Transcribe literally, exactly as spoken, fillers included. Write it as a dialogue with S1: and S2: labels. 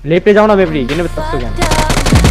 S1: लेफ्टे जाओ ना बेबरी, किने बता सकते हो क्या?